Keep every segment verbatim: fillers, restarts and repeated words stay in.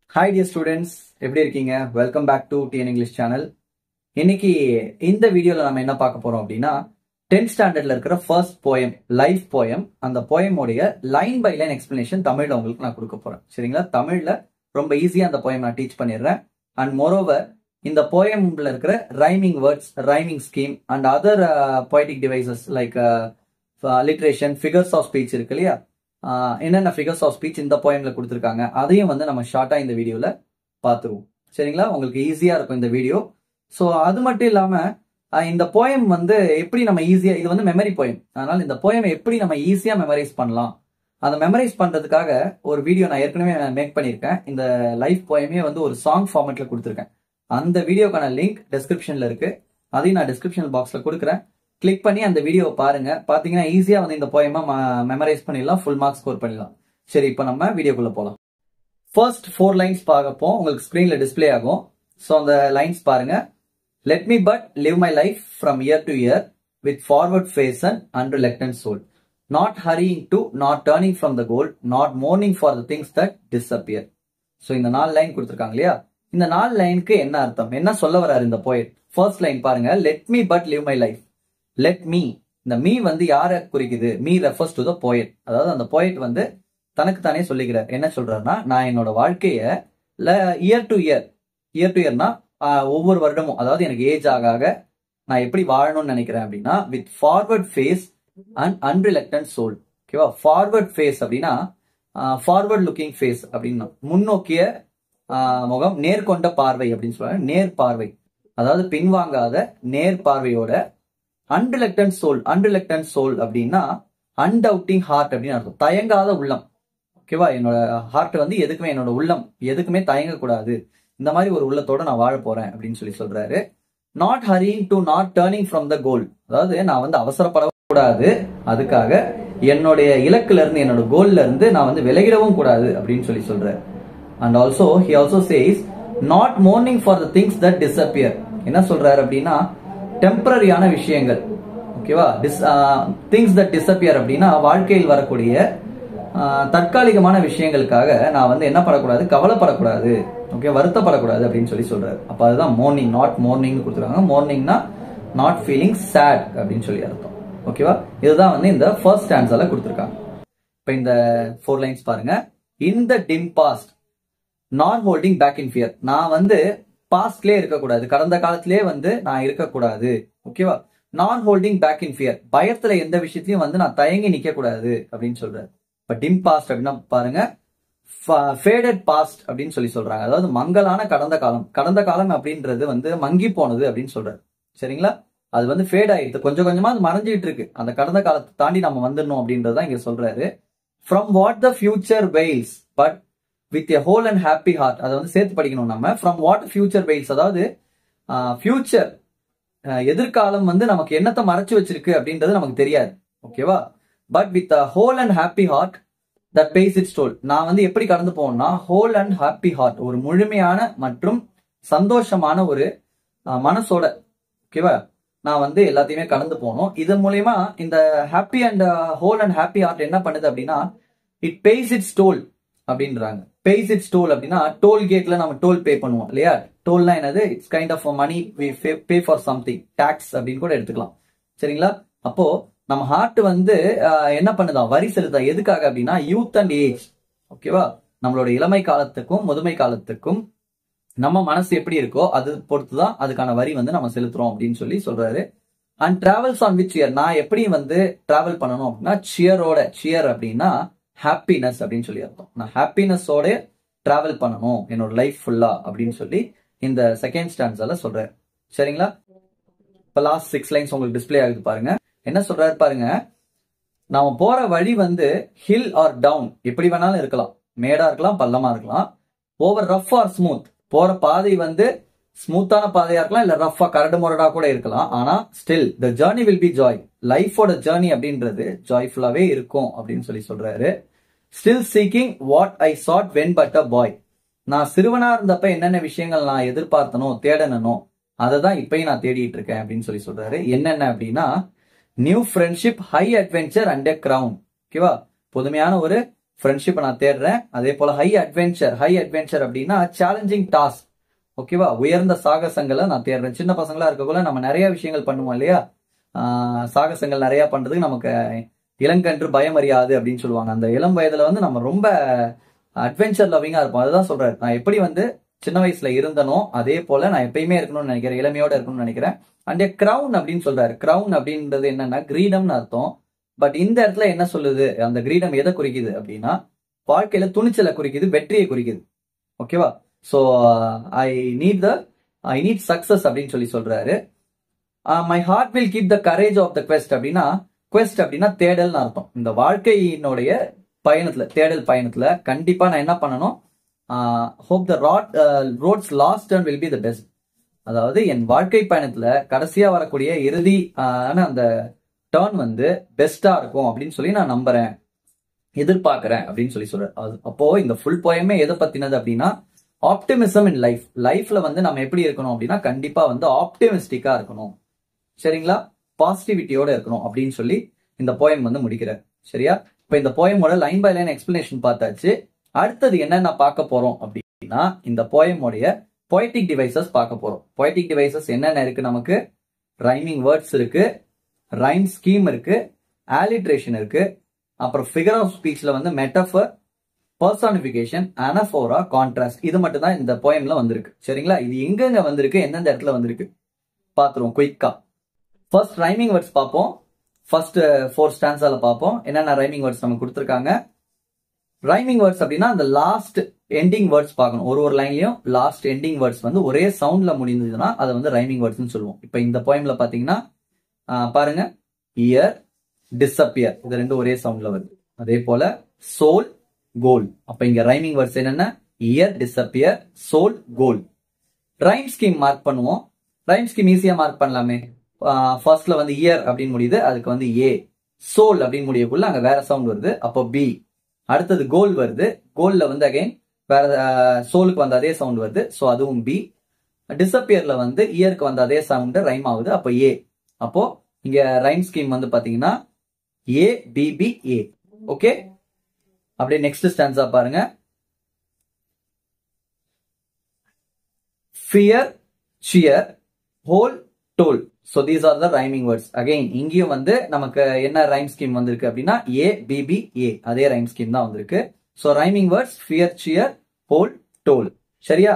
Hi dear students, எப்படி இருக்கீங்க? Welcome back to T N English channel. இன்னைக்கு இந்த வீடியோல நம்ம என்ன பார்க்க போறோம் அப்படின்னா tenth ஸ்டாண்டர்ட்ல இருக்கிற first poem, life poem. அந்த poem உடைய line by line explanation தமிழ்ல உங்களுக்கு நான் கொடுக்க போறேன். சரிங்களா? தமிழ்ல ரொம்ப ஈஸியா அந்த poem நான் டீச் பண்ணிடுறேன். And moreover, இந்த poemல இருக்கிற rhyming words, rhyming scheme and other uh, poetic devices like uh, alliteration, figures of speech இருக்கு இல்லையா? என்னென்ன ஃபிகர்ஸ் ஆஃப் ஸ்பீச் இந்த போயம்ல கொடுத்துருக்காங்க அதையும் வந்து நம்ம ஷார்ட்டா இந்த வீடியோல பார்த்துருவோம். சரிங்களா? உங்களுக்கு ஈஸியா இருக்கும் இந்த வீடியோ. ஸோ அது மட்டும் இல்லாம இந்த போயம் வந்து எப்படி நம்ம ஈஸியா, இது வந்து மெமரி போயம், அதனால இந்த போயம் எப்படி நம்ம ஈஸியா மெமரைஸ் பண்ணலாம், அதை மெமரைஸ் பண்றதுக்காக ஒரு வீடியோ நான் ஏற்கனவே மேக் பண்ணியிருக்கேன். இந்த லைஃப் போயமே வந்து ஒரு சாங் ஃபார்மேட்ல கொடுத்துருக்கேன். அந்த வீடியோக்கான லிங்க் டிஸ்கிரிப்ஷன்ல இருக்கு, அதையும் நான் டிஸ்கிரிப்ஷன் பாக்ஸ்ல கொடுக்குறேன். கிளிக் பண்ணி அந்த வீடியோவை பாருங்க. பாத்தீங்கன்னா ஈஸியா வந்து இந்த போயமா மெமரைஸ் பண்ணிடலாம், ஃபுல் மார்க் ஸ்கோர் பண்ணிடலாம். சரி, இப்போ நம்ம வீடியோக்குள்ள போலாம். ஃபர்ஸ்ட் ஃபோர் லைன்ஸ் பார்க்கப்போ உங்களுக்கு ஸ்கிரீன்ல டிஸ்பிளே ஆகும். ஸோ அந்த லைன்ஸ் பாருங்க. Let me but live my life from year to year with forward face and unreluctant soul, not hurrying to, not turning from the goal, not mourning for the things that disappear. So இந்த நாலு line கொடுத்துருக்காங்க இல்லையா? இந்த நாலு லைனுக்கு என்ன அர்த்தம், என்ன சொல்ல வர்றாரு இந்த போயட்? ஃபர்ஸ்ட் லைன் பாருங்க, let me but live my life. Let me, இந்த மீ வந்து யாரை குறிக்குது? Me refers to the poet. அதாவது அந்த போயட் வந்து தனக்கு தானே சொல்லிக்கிறார். என்ன சொல்றாருன்னா, நான் என்னோட வாழ்க்கைய year to year, year to இயர்னா ஒவ்வொரு வருடமும், அதாவது எனக்கு ஏஜ் ஆக ஆக நான் எப்படி வாழணும்னு நினைக்கிறேன் அப்படின்னா with forward face and unreluctant soul. ஓகேவா? ஃபார்வர்ட் ஃபேஸ் அப்படின்னா ஃபார்வர்ட் லுக்கிங் ஃபேஸ் அப்படின்னா முன்னோக்கிய முகம், நேர்கொண்ட பார்வை அப்படின்னு சொல்றாங்க. நேர் பார்வை, அதாவது பின்வாங்காத நேர் பார்வையோட. அன்ரிலக்டன்ட் சோல், அன்ரிலக்டன்ட் சோல் அப்படின்னா அன்டவுட்டிங் ஹார்ட் அப்படின்னு அர்த்தம், தயங்காத உள்ளம். ஓகேவா? என்னோட ஹார்ட் வந்து எதுக்குமே, என்னோட உள்ளம் எதுக்குமே தயங்கக்கூடாது, இந்த மாதிரி ஒரு உள்ளத்தோட நான் வாழ போறேன் அப்படின்னு சொல்லி சொல்றாரு. Not hurrying to, not turning from the goal, அதாவது நான் வந்து அவசரப்படக்கூடாது, அதுக்காக என்னுடைய இலக்குல இருந்து, என்னோட கோல்ல இருந்து நான் வந்து விலகிடவும் கூடாது அப்படின்னு சொல்லி சொல்றாரு. And also he also says not mourning for the things that disappear. என்ன சொல்றாரு அப்படின்னா டெம்பரரியான விஷயங்கள், ஓகேவா, டிஸ் திங்ஸ் தட் டிஸ்அப்பியர் அப்படின்னா வாழ்க்கையில் வரக்கூடிய தற்காலிகமான விஷயங்களுக்காக நான் வந்து என்ன படக்கூடாது, கவலைப்படக்கூடாது, ஓகே, வருத்தப்படக்கூடாது அப்படின்னு சொல்லி சொல்றாரு. அப்ப அதுதான் மோர்னிங், நாட் மோர்னிங் கொடுத்துருக்காங்க. மோர்னிங்னா நாட் ஃபீலிங் சேட் அப்படின்னு சொல்லி அர்த்தம். ஓகேவா? இதுதான் வந்து இந்த ஃபர்ஸ்ட் ஸ்டான்ஸால கொடுத்துருக்காங்க. இப்ப இந்த ஃபோர் லைன்ஸ் பாருங்க. In the dim past, not holding back in fear. நான் வந்து பாஸ்ட்லயே இருக்கக்கூடாது, கடந்த காலத்திலே வந்து நான் இருக்கக்கூடாது. ஓகேவா? நான் ஹோல்டிங் பேக் இன் ஃபியர், பயத்துல எந்த விஷயத்தையும் வந்து நான் தயங்கி நிக்க கூடாது அப்படின்னு சொல்றாரு. இப்ப டிம் பாஸ்ட் அப்படின்னா பாருங்க, ஃபேடட் பாஸ்ட் அப்படின்னு சொல்லி சொல்றாங்க. அதாவது மங்கலான கடந்த காலம். கடந்த காலம் அப்படின்றது வந்து மங்கி போனது அப்படின்னு சொல்றாரு. சரிங்களா? அது வந்து ஃபேட் ஆயிடுது, கொஞ்சம் கொஞ்சமா அது மறைஞ்சிட்டு இருக்கு. அந்த கடந்த காலத்தை தாண்டி நம்ம வந்துடணும் அப்படின்றதான் இங்க சொல்றாரு. From what the future veils but with a whole and happy heart. அதை வந்து சேர்த்து படிக்கணும் நம்ம. ஃப்ரம் வாட் ஃபியூச்சர் வெயில்ஸ், அதாவது ஃபியூச்சர் எதிர்காலம் வந்து நமக்கு என்னத்தை மறைச்சு வச்சிருக்கு அப்படின்றது நமக்கு தெரியாது. ஓகேவா? But with a whole and happy heart that pays its toll. நான் வந்து எப்படி கடந்து போகணும்னா ஹோல் அண்ட் ஹாப்பி ஹார்ட், ஒரு முழுமையான மற்றும் சந்தோஷமான ஒரு மனசோட, ஓகேவா, நான் வந்து எல்லாத்தையுமே கடந்து போகணும். இதன் மூலயமா இந்த happy and whole and happy heart என்ன பண்ணுது அப்படின்னா இட் பேஸ் இட்ஸ் டோல் அப்படின்றாங்க. பேஸ் இட்ஸ் டோல் அப்படின்னா டோல் கேட்ல நம்ம டோல் பே பண்ணுவோம் இல்லையா? டோல்னா என்னது? It's kind of money we pay for something, tax அப்படின்னு கூட எடுத்துக்கலாம். சரிங்களா? அப்போ நம்ம ஹார்ட் வந்து என்ன பண்ணுதான், வரி செலுத்தா. எதுக்காக அப்படின்னா யூத் அண்ட் ஏஜ். ஓகேவா? நம்மளோட இளமை காலத்துக்கும் முதுமை காலத்துக்கும் நம்ம மனசு எப்படி இருக்கோ அது பொறுத்துதான் அதுக்கான வரி வந்து நம்ம செலுத்துறோம் அப்படின்னு சொல்லி சொல்றாரு. And travels on which cheer, நான் எப்படி வந்து டிராவல் பண்ணணும் அப்படின்னா சியரோட, சியர் அப்படின்னா ஹாப்பினஸ் அப்படின்னு சொல்லி அர்த்தம். நான் ஹாப்பினஸோட டிராவல் பண்ணணும் என்னோட லைஃப் ஃபுல்லா அப்படின்னு சொல்லி இந்த செகண்ட் ஸ்டான்ஸால சொல்றாரு. சரிங்களா? இப்ப லாஸ்ட் சிக்ஸ் லைன்ஸ் உங்களுக்கு டிஸ்பிளே ஆகுது பாருங்க. என்ன சொல்றாரு பாருங்க, நாம போற வழி வந்து ஹில் ஆர் டவுன், எப்படி வேணாலும் இருக்கலாம், மேடா இருக்கலாம், பள்ளமா இருக்கலாம். ஓவர் ரஃப் ஆர் ஸ்மூத், போற பாதை வந்து ஸ்மூத்தான பாதையா இருக்கலாம், இல்ல ரஃபா கரடு முரடா கூட இருக்கலாம். ஆனா still the journey will be joy, லைஃபோட ஜர்னி அப்படின்றது ஜாய்ஃபுல்லாவே இருக்கும் அப்படின்னு சொல்லி சொல்றாரு. Still seeking what I sought when but a boy, நான் சிறுவனா இருந்தப்ப என்னென்ன விஷயங்கள் நான் எதிர்பார்த்தனோ தேடனோ அதை தான் இப்பயும் நான் தேடிட்டு இருக்கேன் அப்படின்னு சொல்லி சொல்றாரு. என்னென்ன அப்படின்னா new friendship, high adventure and a crown. ஓகேவா? புதுமையான ஒரு ஃப்ரெண்ட்ஷிப்பை நான் தேடுறேன். அதே போல ஹை அட்வென்ச்சர், ஹை அட்வென்ச்சர் அப்படின்னா சேலஞ்சிங் டாஸ்க், ஓகேவா, உயர்ந்த சாகசங்களை நான் தேடுறேன். சின்ன பசங்களா இருக்கக்குள்ள நம்ம நிறைய விஷயங்கள் பண்ணுவோம் இல்லையா, ஆஹ் சாகசங்கள் நிறைய பண்றதுக்கு நமக்கு இளங்கன்று பயம் அறியாது அப்படின்னு சொல்லுவாங்க. அந்த இளம் வயதுல வந்து நம்ம ரொம்ப அட்வென்ச்சர் லவ்விங்கா இருப்போம். அதுதான் சொல்றாரு, நான் எப்படி வந்து சின்ன வயசுல இருந்தனோ அதே போல நான் எப்பயுமே இருக்கணும்னு நினைக்கிறேன், இளமையோட இருக்கணும்னு நினைக்கிறேன். அண்ட் கிரவுன் அப்படின்னு சொல்றாரு. கிரவுன் அப்படின்றது என்னன்னா கிரீடம்னு அர்த்தம். பட் இந்த இடத்துல என்ன சொல்லுது, அந்த கிரீடம் எதை குறிக்குது அப்படின்னா வாழ்க்கையில துணிச்சலை குறிக்குது, வெற்றியை குறிக்குது. ஓகேவா, so I need the I need success அப்படின்னு சொல்லி சொல்றாரு. My heart will keep the courage of the quest அப்படின்னா, குவெஸ்ட் அப்படின்னா தேடல்னு அர்த்தம். இந்த வாழ்க்கையினுடைய பயணத்துல, தேடல் பயணத்துல கண்டிப்பா நான் என்ன பண்ணணும், hope the rod roads last turn will be the best. அதாவது என் வாழ்க்கை பயணத்துல கடைசியா வரக்கூடிய இறுதி ஆன அந்த டர்ன் வந்து பெஸ்டா இருக்கும் அப்படின்னு சொல்லி நான் நம்புறேன், எதிர்பார்க்கிறேன் அப்படின்னு சொல்லி சொல்றேன். அப்போ இந்த ஃபுல் போயமே எதை பத்தினது அப்படின்னா ஆப்டிமிசம் இன் லைஃப். லைஃப்ல வந்து நம்ம எப்படி இருக்கணும் அப்படின்னா கண்டிப்பா வந்து ஆப்டிமிஸ்டிக்கா இருக்கணும், சரிங்களா, பாசிட்டிவிட்டியோட இருக்கணும் அப்படின்னு சொல்லி இந்த போயம் வந்து முடிக்கிறார். சரியா, இப்ப இந்த போயமோட லைன் பை லைன் எக்ஸ்பிளனேஷன் பார்த்தாச்சு. அடுத்தது என்னென்ன பார்க்க போறோம் அப்படின்னா இந்த போயமோடைய பொய்டிக் டிவைசஸ் பார்க்க போறோம். பொய்டிக் டிவைசஸ் என்னென்ன இருக்கு, நமக்கு ரைமிங் வேர்ட்ஸ் இருக்கு, ரைம் ஸ்கீம் இருக்கு, ஆலிட்ரேஷன் இருக்கு, அப்புறம் ஃபிகர் ஆஃப் ஸ்பீச்ல வந்து மெட்டஃபர், பர்சானிபிகேஷன், அனஃபோரா, கான்ட்ராஸ்ட். இது மட்டும் தான் இந்த போயம்ல வந்திருக்கு. சரிங்களா, இது எங்கெங்க வந்திருக்கு, எந்தெந்த இடத்துல வந்திருக்கு பாத்துருவோம் குயிக்கா. ஃபர்ஸ்ட் ரைமிங் வேர்ட்ஸ் பார்ப்போம். ஃபர்ஸ்ட் ஃபோர் ஸ்டான்ஸால பார்ப்போம் என்னென்ன ரைமிங் வேர்ட்ஸ் நமக்கு கொடுத்துருக்காங்க. ரைமிங் வேர்ட்ஸ் அப்படின்னா அந்த லாஸ்ட் எண்டிங் வேர்ட்ஸ் பார்க்கணும். ஒரு ஒரு லைன்லயும் லாஸ்ட் எண்டிங் வேர்ட்ஸ் வந்து ஒரே சவுண்ட்ல முடிந்ததுன்னா அதை வந்து ரைமிங் வேர்ட்ஸ்னு சொல்லுவோம். இப்போ இந்த போயம்ல பாத்தீங்கன்னா பாருங்க, இயர், டிஸ்அப்பியர், இது ரெண்டும் ஒரே சவுண்ட்ல வருது. அதே போல சோல், கோல். அப்ப இங்க ரைமிங் வேர்ட்ஸ் என்னென்ன, ear, disappear, soul, goal. Rhyme scheme mark பண்ணுவோம். ரைம் ஸ்கீம் ஈஸியா மார்க் பண்ணலாமே. ஃபர்ஸ்ட்ல வந்து இயர் அப்படின்னு முடியுது, அதுக்கு வந்து ஏ. சோல் அப்படின்னு முடியக்குள்ள அங்க வேற சவுண்ட் வருது, அப்போ பி. அடுத்தது கோல் வருது, கோல்ல வந்து அகைன் வேற சோலுக்கு வந்து அதே சவுண்ட் வருது, சோ அதுவும் பி. டிஸ்அப்பியர்ல வந்து இயருக்கு வந்து அதே சவுண்ட் ரைம் ஆகுது, அப்போ ஏ. அப்போ இங்க ரைம் ஸ்கீம் வந்து பாத்தீங்கன்னா A B B A. Okay, அப்படியே நெக்ஸ்ட் ஸ்டான்ஸா பாருங்க. Fear, cheer, hold, toll. So these are the rhyming words. Again இங்கேயும் வந்து நமக்கு என்ன ரைம் ஸ்கீம் வந்திருக்கு அப்படின்னா ஏ பி பி ஏ, அதே ரைம் ஸ்கீம் தான் வந்திருக்கு. So rhyming words fear, cheer, hold, toll. சரியா,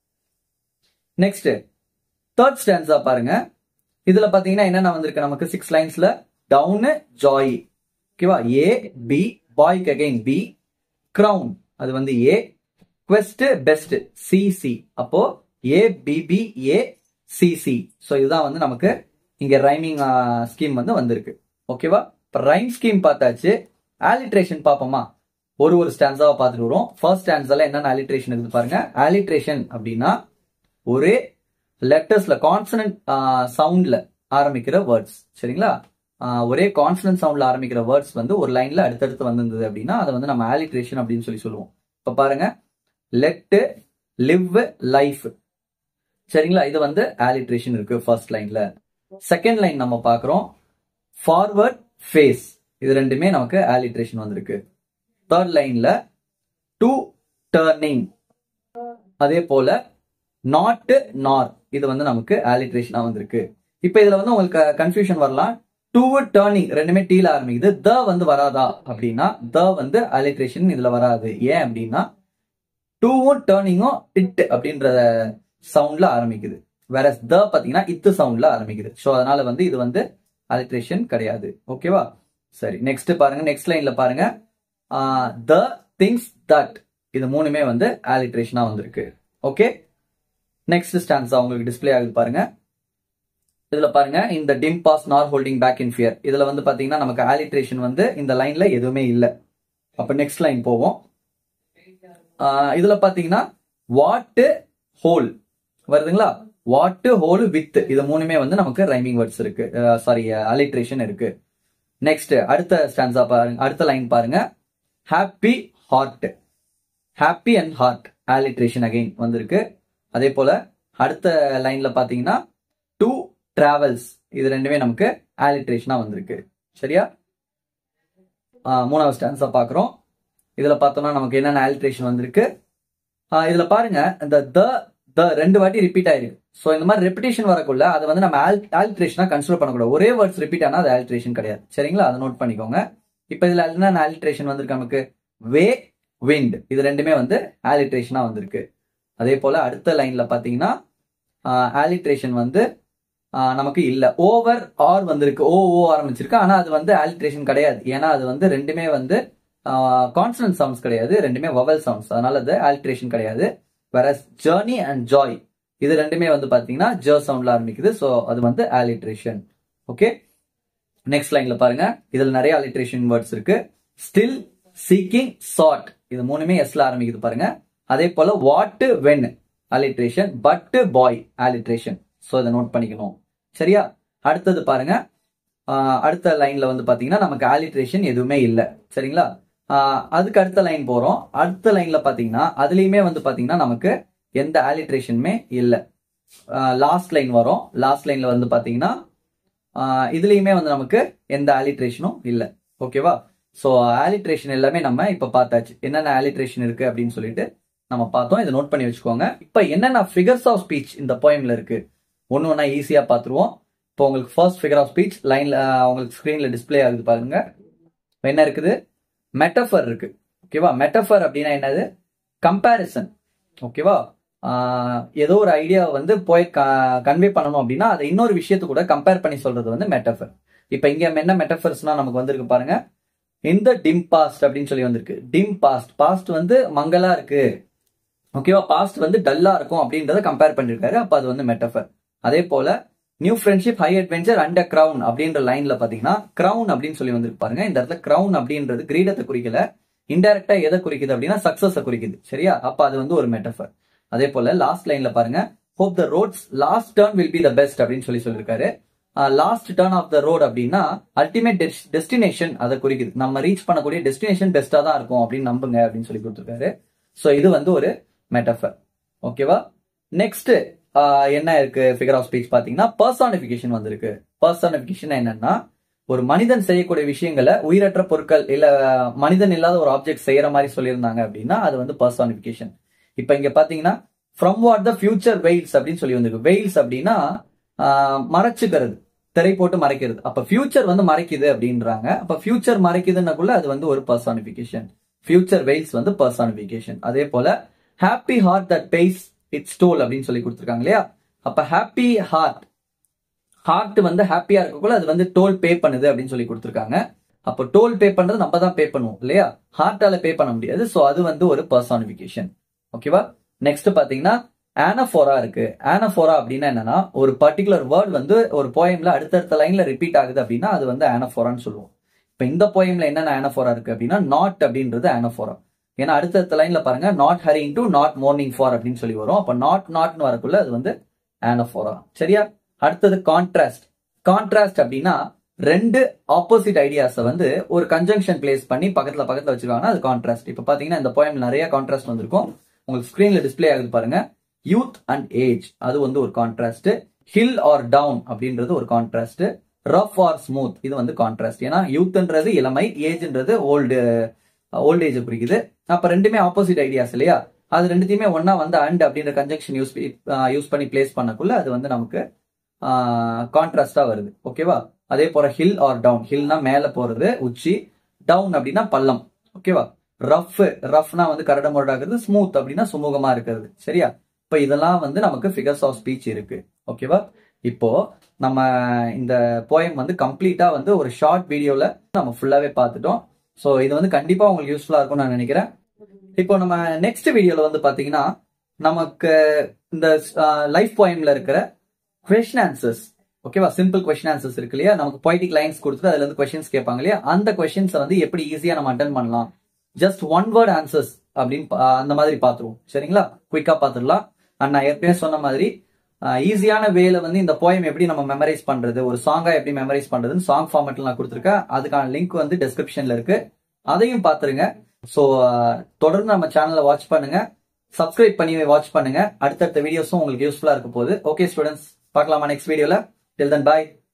நெக்ஸ்ட் தேர்ட் ஸ்டான்ஸா பாருங்க. இதுல பாத்தீங்கன்னா என்னென்ன வந்திருக்கு நமக்கு சிக்ஸ் லைன்ஸ்ல, டவுன், ஜாய், ஓகேவா, ஏ பி, பாய்க்கு அகைன் பி, கிரவுன் அது வந்து A, quest, best, C C. அப்போ A B B A C C. So இதுதான் வந்து நமக்கு இங்க ரைமிங் ஸ்கீம் வந்து வந்திருக்கு. ஓகேவா, இப்ப ரைம் ஸ்கீம் பார்த்தாச்சு. ஆலிட்ரேஷன் பார்ப்போமா, ஒரு ஒரு ஸ்டான்ஸாவை பார்த்துட்டு வரும். ஃபர்ஸ்ட் ஸ்டான்ஸால என்னென்ன ஆலிட்ரேஷன் இருக்குது பாருங்க. ஆலிட்ரேஷன் அப்படின்னா ஒரே லெட்டர்ஸ்ல கான்சனன்ட் சவுண்ட்ல ஆரம்பிக்கிற வேர்ட்ஸ், சரிங்களா, ஒரே கான்சனன்ட் சவுண்ட்ல ஆரம்பிக்கிற வேர்ட்ஸ் வந்து ஒரு லைன்ல அடுத்தடுத்து வந்திருந்தது அப்படின்னா அதை வந்து நம்ம ஆலிட்ரேஷன் அப்படின்னு சொல்லி சொல்லுவோம். இப்ப பாருங்க, லெட், லிவ், லைஃப், சரிங்களா, இது வந்து ஆலிட்ரேஷன் இருக்கு ஃபர்ஸ்ட் லைன்ல. செகண்ட் லைன் நம்ம பாக்குறோம், ஃபார்வர்ட், ஃபேஸ், இது ரெண்டுமே நமக்கு ஆலிட்ரேஷன் வந்திருக்கு. தேர்ட் லைன்ல டு, டர்னிங், அதே போல நாட், நார், இது வந்து நமக்கு ஆலிட்ரேஷனா வந்திருக்கு. இப்ப இதுல வந்து உங்களுக்கு கன்ஃபியூஷன் வரலாம், டூ, டர்னிங் ரெண்டுமே டீல ஆரம்பிக்குது, த வந்து வராதா அப்படின்னா த வந்து ஆலிட்ரேஷன் இதுல வராது. ஏன் அப்படின்னா டூவும் டர்னிங்கும் இட் அப்படின்ற சவுண்ட்ல ஆரம்பிக்குது, வேற த பாத்தீங்கன்னா இத்து சவுண்ட்ல ஆரம்பிக்குது. சோ அதனால வந்து இது வந்து ஆலிட்ரேஷன் கிடையாது. ஓகேவா, சரி நெக்ஸ்ட் பாருங்க. நெக்ஸ்ட் லைன்ல பாருங்க, த, திங்ஸ், தட், இது மூணுமே வந்து ஆலிட்ரேஷனா வந்திருக்கு. ஓகே, நெக்ஸ்ட் ஸ்டான்ஸா உங்களுக்கு டிஸ்பிளே ஆகுது பாருங்க. இதுல பாருங்க, இந்த dim pass nor holding back in fear, இதுல வந்து பாத்தீங்கன்னா நமக்கு ஆலிட்ரேஷன் வந்து இந்த லைன்ல எதுவுமே இல்லை. அப்ப நெக்ஸ்ட் லைன் போவோம். இதுல பாத்தீங்கன்னா வாட், ஹோல் வருதுங்களா, வாட், ஹோல், வித், இது மூணுமே வந்து நமக்கு ரைமிங் வேர்ட்ஸ் இருக்கு, சாரி ஆலிட்ரேஷன் இருக்கு. நெக்ஸ்ட் அடுத்த ஸ்டான்ஸா பாருங்க, அடுத்த லைன் பாருங்க, happy, heart, happy and heart alliteration again வந்திருக்கு. அதே போல அடுத்த லைன்ல பாத்தீங்கன்னா டூ, டிராவல்ஸ், இது ரெண்டுமே நமக்கு ஆலிட்ரேஷனா வந்திருக்கு. சரியா, மூணாவது ஸ்டான்ஸா பாக்குறோம், இதுல பார்த்தோம்னா நமக்கு என்னென்ன ஆல்ட்ரேஷன் வந்திருக்கு. இதுல பாருங்க இந்த த த ரெண்டு வாட்டி ரிப்பீட் ஆயிருக்கு. ஸோ இந்த மாதிரி ரெப்பிடேஷன் வரக்குள்ள அதை வந்து நம்ம ஆல்ட்ரேஷனா கன்சிடர் பண்ணக்கூடாது. ஒரே வேர்ட்ஸ் ரிப்பீட் ஆனா அது ஆல்ட்ரேஷன் கிடையாது. சரிங்களா, அதை நோட் பண்ணிக்கோங்க. இப்ப இதுல என்னென்ன ஆல்ட்ரேஷன் வந்திருக்கு நமக்கு, வே, விண்ட், இது ரெண்டுமே வந்து ஆலிட்ரேஷனா வந்திருக்கு. அதே போல அடுத்த லைன்ல பாத்தீங்கன்னா ஆலிட்ரேஷன் வந்து நமக்கு இல்ல. ஓவர் ஆர் வந்திருக்கு, ஓ ஓ ஆரம்பிச்சிருக்கு. ஆனா அது வந்து ஆலிட்ரேஷன் கிடையாது. ஏன்னா அது வந்து ரெண்டுமே வந்து கான்சனன்ட் சவுண்ட்ஸ் கிடையாது, ரெண்டுமே வவல் சவுண்ட்ஸ். அதனால அது ஆலிட்ரேஷன் கிடையாது. வேற ஜர்னி அண்ட் ஜாய் இது ரெண்டுமே வந்து பாத்தீங்கன்னா ஜ சவுண்ட்ல ஆரம்பிக்குது. ஸோ அது வந்து ஆலிட்ரேஷன். ஓகே, நெக்ஸ்ட் லைன்ல பாருங்க, இதுல நிறைய ஆலிட்ரேஷன் வேர்ட்ஸ் இருக்கு. ஸ்டில், சீக்கிங், சாட், இது மூணுமே எஸ்ல ஆரம்பிக்குது பாருங்க. அதே போல what, when alliteration, but, boy alliteration. So இதை நோட் பண்ணிக்கணும். சரியா, அடுத்தது பாருங்க, அடுத்த லைன்ல வந்து பாத்தீங்கன்னா நமக்கு ஆலிட்ரேஷன் எதுவுமே இல்லை. சரிங்களா, அதுக்கு அடுத்த லைன் போறோம். அடுத்த லைன்ல பாத்தீங்கன்னா அதுலயுமே வந்து பாத்தீங்கன்னா நமக்கு எந்த ஆலிட்ரேஷனுமே இல்லை. லாஸ்ட் லைன் வரும். லாஸ்ட் லைன்ல வந்து பாத்தீங்கன்னா இதுலயுமே வந்து நமக்கு எந்த ஆலிட்ரேஷனும் இல்லை. ஓகேவா, ஸோ ஆலிட்ரேஷன் எல்லாமே நம்ம இப்ப பார்த்தாச்சு. என்னென்ன ஆலிட்ரேஷன் இருக்கு அப்படின்னு சொல்லிட்டு நம்ம பார்த்தோம். இதை நோட் பண்ணி வச்சுக்கோங்க. இப்ப என்னென்ன ஃபிகர்ஸ் ஆஃப் ஸ்பீச் இந்த போயம்ல இருக்கு ஒன்னு ஒன்னா ஈஸியா பாத்துருவோம். இப்போ உங்களுக்கு ஃபர்ஸ்ட் ஃபிகர் ஆஃப் ஸ்பீச் லைன்ல உங்களுக்கு ஸ்கிரீன்ல டிஸ்பிளே ஆகுது பாருங்க. என்ன இருக்குது, மெட்டஃபர் இருக்கு. ஓகேவா, மெட்டஃபர் அப்படின்னா என்னது, கம்பேரிசன். ஓகேவா, ஏதோ ஒரு ஐடியா வந்து போய் கன்வே பண்ணணும் அப்படின்னா அதை இன்னொரு விஷயத்து கூட கம்பேர் பண்ணி சொல்றது வந்து மெட்டஃபர். இப்ப இங்க என்ன மெட்டஃபர்ஸ்னா நமக்கு வந்திருக்கு பாருங்க, இந்த டிம் பாஸ்ட் அப்படின்னு சொல்லி வந்திருக்கு. டிம் பாஸ்ட், பாஸ்ட் வந்து மங்கலா இருக்கு. ஓகேவா, பாஸ்ட் வந்து டல்லா இருக்கும் அப்படின்றத கம்பேர் பண்ணிருக்காரு. அப்ப அது வந்து மெட்டஃபர். அதே போல new friendship, high adventure and crown அப்படின்ற லைன்ல பாத்தீங்கன்னா கிரவுன் அப்படின்னு சொல்லி வந்திருக்கு பாருங்க. இந்த இடத்துல கிரவுன் அப்படின்றது கிரீடத்தை குறிக்கல, இன்டைரக்டா எதை குறிக்குது அப்படின்னா சக்சஸ் குறிக்குது. சரியா, அப்ப அது வந்து ஒரு மெட்டஃபர். அதே போல லாஸ்ட் லைன்ல பாருங்க, hope the roads last turn will be the best அப்படின்னு சொல்லி சொல்லிருக்காரு. Last turn of the road அப்படின்னா அல்டிமேட் டெஸ்டினேஷன் அதை குறிக்குது. நம்ம ரீச் பண்ணக்கூடிய டெஸ்டினேஷன் பெஸ்டா தான் இருக்கும் அப்படின்னு நம்புங்க அப்படின்னு சொல்லி கொடுத்துருக்காரு. ஸோ இது வந்து ஒரு மெட்டஃபர். ஓகேவா, நெக்ஸ்ட் என்ன இருக்கு ஃபிகர் ஆஃப் ஸ்பீச் பாத்தீங்கன்னா பர்சானிபிகேஷன் வந்திருக்கு. பர்சானிபிகேஷன் என்னன்னா ஒரு மனிதன் செய்யக்கூடிய விஷயங்களை உயிரற்ற பொருட்கள் இல்ல மனிதன் இல்லாத ஒரு ஆப்ஜெக்ட் செய்யற மாதிரி சொல்லியிருந்தாங்க அப்படின்னா அது வந்து பர்சானிபிகேஷன். இப்ப இங்க பாத்தீங்கன்னா from what the future veils அப்படின்னு சொல்லி வந்திருக்கு. வெயில்ஸ் அப்படின்னா மறைச்சுக்கிறது, திரை போட்டு மறைக்கிறது. அப்ப ஃபியூச்சர் வந்து மறைக்குது அப்படின்றாங்க. அப்ப ஃபியூச்சர் மறைக்குதுன்னாக்குள்ள அது வந்து ஒரு பர்சானிபிகேஷன். ஃபியூச்சர் வெயில்ஸ் வந்து பர்சானிபிகேஷன். அதே போல happy heart that pays its toll அப்படின்னு சொல்லி கொடுத்துருக்காங்க இல்லையா. அப்ப ஹாப்பி ஹார்ட், ஹார்ட் வந்து ஹாப்பியா இருக்கக்குள்ள அது வந்து டோல் பே பண்ணுது அப்படின்னு சொல்லி கொடுத்துருக்காங்க. அப்போ டோல் பே பண்றது நம்ம தான் பே பண்ணுவோம் இல்லையா, ஹார்ட்டால பே பண்ண முடியாது. ஸோ அது வந்து ஒரு பர்சானிபிகேஷன். ஓகேவா, நெக்ஸ்ட் பாத்தீங்கன்னா ஆனஃபோரா இருக்கு. ஆனஃபோரா அப்படின்னா என்னன்னா ஒரு பர்டிகுலர் வேர்ட் வந்து ஒரு போயம்ல அடுத்தடுத்த லைன்ல ரிப்பீட் ஆகுது அப்படின்னா அது வந்து ஆனஃபோரான்னு சொல்லுவோம். இப்ப இந்த போயம்ல என்னென்ன ஆனஃபோரா இருக்கு அப்படின்னா நாட் அப்படின்றது ஆனஃபோரா. ஏன்னா அடுத்தடுத்த லைன்ல பாருங்க not hurrying to not mourning for அப்படின்னு சொல்லி வரும். அப்ப நாட் நாட்னு வரக்குள்ள அது வந்து ஆனஃபோரா. சரியா, அடுத்தது கான்ட்ராஸ்ட். கான்ட்ராஸ்ட் அப்படின்னா ரெண்டு ஆப்போசிட் ஐடியாஸை வந்து ஒரு கன்ஜங்ஷன் பிளேஸ் பண்ணி பக்கத்துல பக்கத்துல வச்சிருக்காங்கன்னா அது கான்ட்ராஸ்ட். இப்ப பாத்தீங்கன்னா இந்த போயம் நிறைய கான்ட்ராஸ்ட் வந்திருக்கும். உங்களுக்கு ஸ்கிரீன்ல டிஸ்பிளே ஆகுது பாருங்க. யூத் அண்ட் ஏஜ் அது வந்து ஒரு கான்ட்ராஸ்ட். ஹில் ஆர் டவுன் அப்படின்றது ஒரு கான்ட்ராஸ்ட். ரஃப் ஆர் ஸ்மூத் இது வந்து கான்ட்ராஸ்ட். ஏன்னா யூத்ன்றது இளமை, ஏஜ்ன்றது ஓல்டு ஓல்ட் ஏஜ் குறிக்குது. அப்ப ரெண்டுமே ஆப்போசிட் ஐடியாஸ் இல்லையா, அது ரெண்டுத்தையுமே ஒன்னா வந்து அண்ட் அப்படின்ற கன்ஜங்ஷன் யூஸ் யூஸ் பண்ணி பிளேஸ் பண்ணக்குள்ள அது வந்து நமக்கு கான்ட்ராஸ்டா வருது. ஓகேவா, அதே போல ஹில் ஆர் டவுன், ஹில்னா மேல போறது உச்சி, டவுன் அப்படின்னா பள்ளம். ஓகேவா, ரஃப் ரஃப்னா வந்து கரட முரடாகிறது, ஸ்மூத் அப்படின்னா சுமூகமா இருக்கிறது. சரியா, இப்ப இதெல்லாம் வந்து நமக்கு ஃபிகர்ஸ் ஆஃப் ஸ்பீச் இருக்கு. ஓகேவா, இப்போ நம்ம இந்த போயம் வந்து கம்ப்ளீட்டா வந்து ஒரு ஷார்ட் வீடியோல நம்ம ஃபுல்லாவே பார்த்துட்டோம். ஸோ இது வந்து கண்டிப்பா உங்களுக்கு யூஸ்ஃபுல்லா இருக்கும்னு நான் நினைக்கிறேன். இப்போ நம்ம நெக்ஸ்ட் வீடியோல வந்து பாத்தீங்கன்னா நமக்கு இந்த லைஃப் போயம்ல இருக்கிற கொஸ்டின் ஆன்சர்ஸ், ஓகேவா, சிம்பிள் கொஸ்டின் ஆன்சர்ஸ் இருக்கு இல்லையா, நமக்கு பொய்டிக் லைன்ஸ் கொடுத்துட்டு அதுல இருந்து கொஸ்டின்ஸ் கேட்பாங்க இல்லையா, அந்த கொஸ்டின்ஸை வந்து எப்படி ஈஸியா நம்ம அட்டன் பண்ணலாம், ஜஸ்ட் ஒன் வேர்ட் ஆன்சர்ஸ் அப்படின்னு அந்த மாதிரி பாத்துருவோம். சரிங்களா, குயிக்கா பாத்துடலாம். அண்ட் நான் ஏற்கனவே சொன்ன மாதிரி ஈஸியான வேல வந்து இந்த போயம் எப்படி நம்ம மெமரைஸ் பண்றது, ஒரு சாங்கா எப்படி மெமரைஸ் பண்றதுன்னு சாங் ஃபார்மேட்ல நான் கொடுத்துருக்கேன். அதுக்கான லிங்க் வந்து டிஸ்கிரிப்ஷன்ல இருக்கு, அதையும் பாத்துருங்க. ஸோ தொடர்ந்து நம்ம சேனலை வாட்ச் பண்ணுங்க, சப்ஸ்கிரைப் பண்ணி வாட்ச் பண்ணுங்க. அடுத்தடுத்த வீடியோஸும் உங்களுக்கு யூஸ்ஃபுல்லா இருக்க போகுது. ஓகே ஸ்டூடெண்ட்ஸ், பார்க்கலாமா நெக்ஸ்ட் வீடியோல. Till then by.